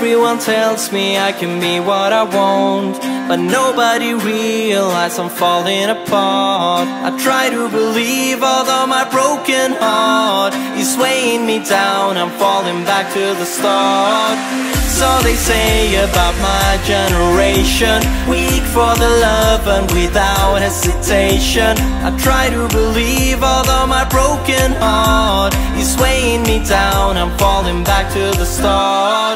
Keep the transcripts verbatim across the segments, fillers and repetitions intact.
Everyone tells me I can be what I want, but nobody realizes I'm falling apart. I try to believe, although my broken heart is weighing me down, I'm falling back to the start. So they say about my generation, weak for the love and without hesitation. I try to believe, although my broken heart is weighing me down, I'm falling back to the start.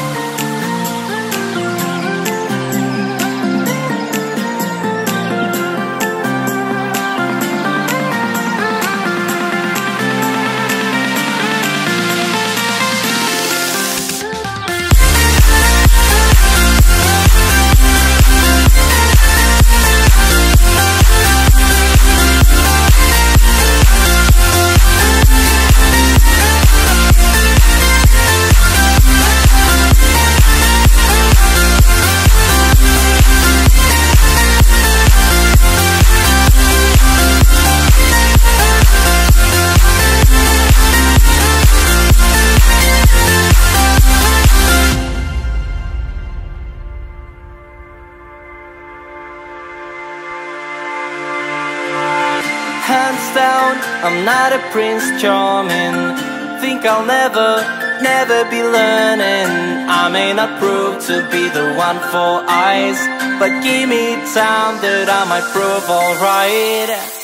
Hands down, I'm not a Prince Charming. Think I'll never, never be learning. I may not prove to be the one for eyes, but give me time that I might prove alright.